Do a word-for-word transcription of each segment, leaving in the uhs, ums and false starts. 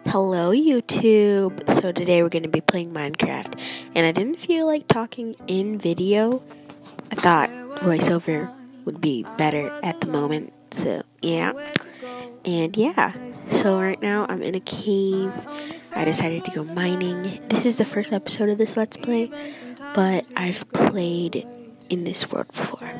Hello YouTube! So today we're going to be playing Minecraft, and I didn't feel like talking in video. I thought voiceover would be better at the moment, so yeah. And yeah, so right now I'm in a cave. I decided to go mining. This is the first episode of this Let's Play, but I've played in this world before.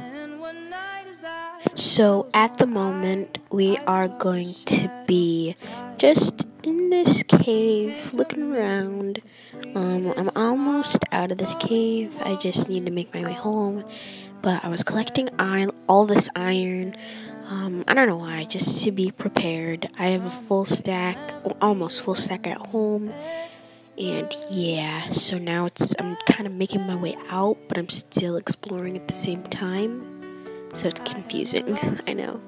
So at the moment we are going to be just in this cave looking around. um, I'm almost out of this cave. I just need to make my way home, but I was collecting iron, all this iron. um, I don't know why, just to be prepared. I have a full stack, almost full stack at home, and yeah, so now it's I'm kind of making my way out, but I'm still exploring at the same time. So it's confusing, I know.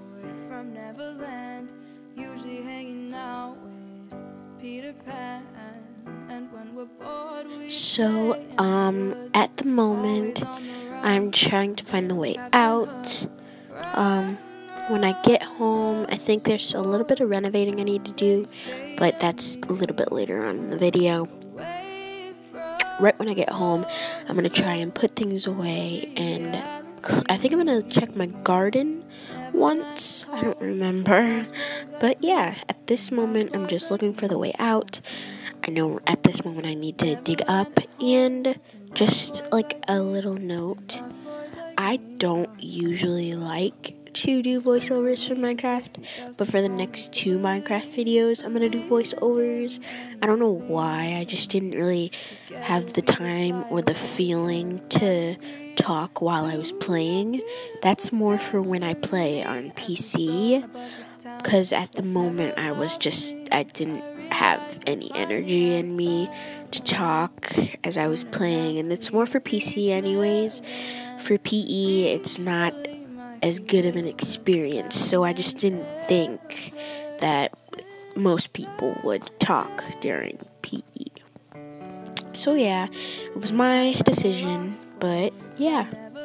So, um, at the moment, I'm trying to find the way out. Um, when I get home, I think there's a little bit of renovating I need to do, but that's a little bit later on in the video. Right when I get home, I'm gonna try and put things away, and I think I'm gonna check my garden once. I don't remember. But yeah, at this moment, I'm just looking for the way out. I know at this moment I need to dig up, and just like a little note, I don't usually like to do voiceovers for Minecraft, but for the next two Minecraft videos, I'm gonna do voiceovers. I don't know why, I just didn't really have the time or the feeling to talk while I was playing. That's more for when I play on P C, because at the moment I was just, I didn't have any energy in me to talk as I was playing, and it's more for P C anyways. For P E, it's not as good of an experience, so I just didn't think that most people would talk during P E. So yeah, it was my decision, but yeah.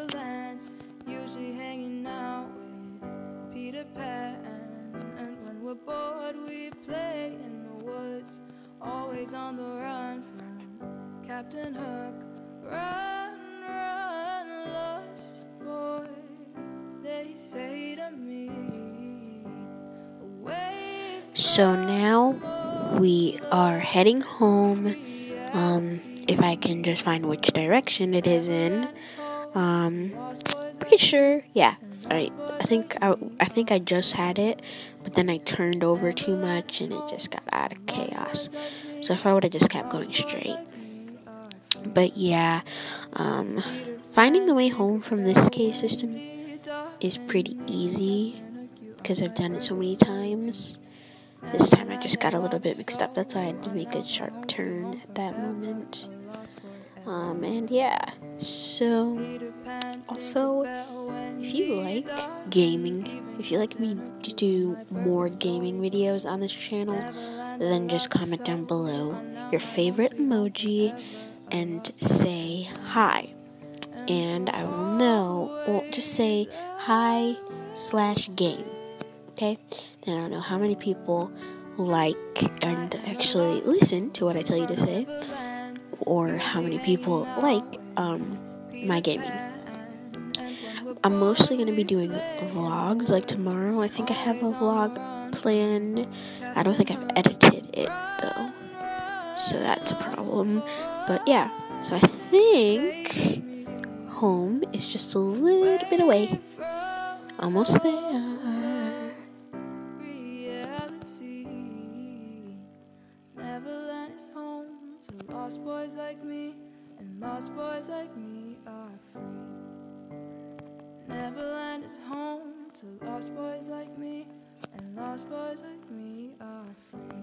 Always on the run from Captain Hook. Run, run, lost boy, they say to me. Away. So now we are heading home. Um, if I can just find which direction it is in. Um, pretty sure, yeah. I I think I I think I just had it, but then I turned over too much and it just got out of chaos. So if I would have just kept going straight. But yeah, um, finding the way home from this cave system is pretty easy because I've done it so many times. This time I just got a little bit mixed up. That's why I had to make a sharp turn at that moment. Um, and yeah, so also, if you like gaming, if you like me to do more gaming videos on this channel, then just comment down below your favorite emoji and say hi. And I will know, well, just say hi slash game, okay? Then I'll know how many people like and actually listen to what I tell you to say, or how many people like um, my gaming. I'm mostly going to be doing vlogs, like tomorrow. I think I have a vlog planned. I don't think I've edited it, though, so that's a problem. But yeah, so I think home is just a little bit away. Almost there. Neverland is home to lost boys like me, and lost boys like me are free. Neverland is home to lost boys like me, and lost boys like me are free.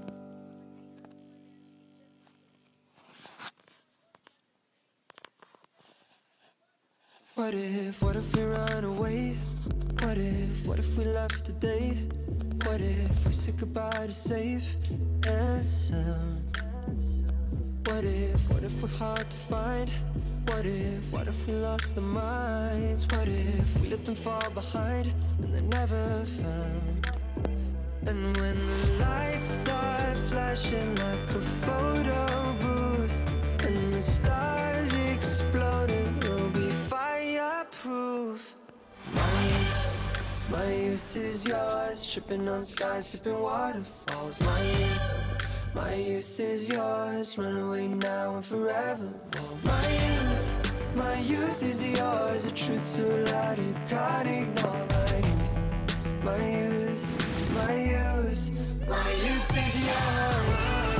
What if, what if we run away? What if, what if we left today? What if we said goodbye to safe and sound? What if, what if we're hard to find? What if, what if we lost our minds? What if we let them fall behind and they're never found? And when the lights start flashing flashing like a photo booth, and the stars exploding will be fireproof. My youth, my youth is yours, tripping on skies, sipping waterfalls. My youth, my youth is yours, run away now and forever. My youth, my youth is yours, the truth so loud you can't ignore. My youth, my youth, my youth, my youth is yours.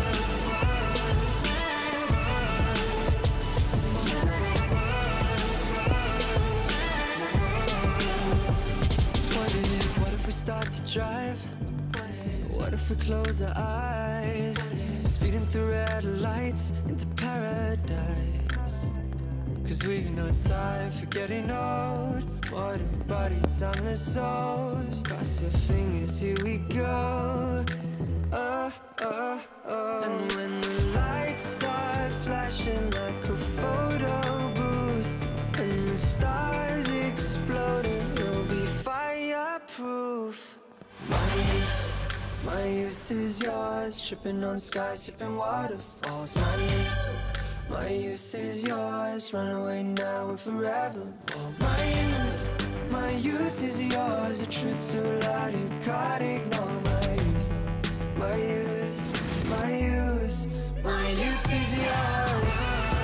What if, what if we start to drive? What if we close our eyes? Speeding through red lights into paradise. Cause we've no time for getting old. What a body, timeless souls. Cross your fingers, here we go. Oh, oh, oh. And when the lights start flashing like a photo booth, and the stars exploding, we'll be fireproof. My youth, my youth is yours, tripping on skies, sipping waterfalls. My youth, my youth is yours, run away now and forever. My youth, my youth is yours, the truth so loud you can't ignore. My youth, my youth, my youth, my youth is yours.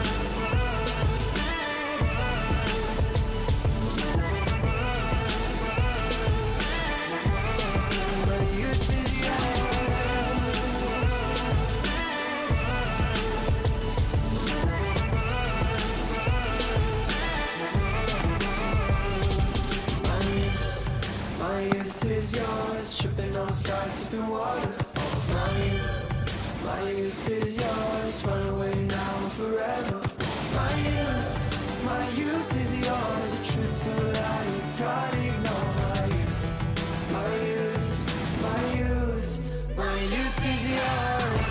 My youth is yours, tripping on skies, sipping waterfalls. My youth, my youth is yours, run away now and forever. My youth, my youth is yours, the truth so loud you can't ignore. My youth, my youth, my youth, my youth is yours.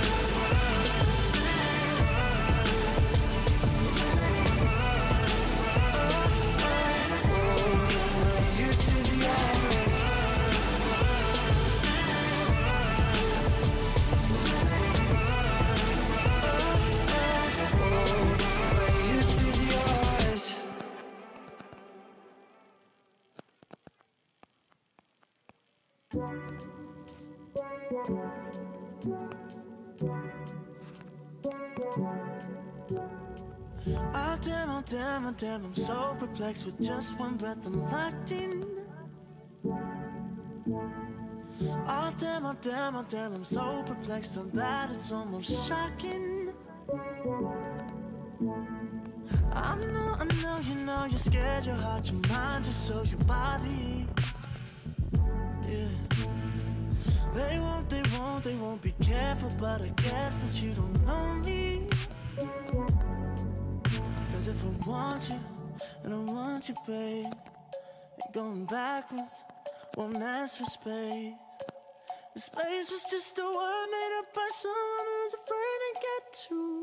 Oh damn, oh damn, oh damn, I'm so perplexed. With just one breath I'm locked in. Oh damn, oh damn, oh damn, I'm so perplexed on that it's almost shocking. I know, I know, you know, you're scared, your heart, your mind, just so your body. Yeah. They won't, they won't, they won't be careful, but I guess that you don't know me. Cause if I want you, and I want you, babe, ain't going backwards, won't ask for space. The space was just a word made up by someone who's afraid to get too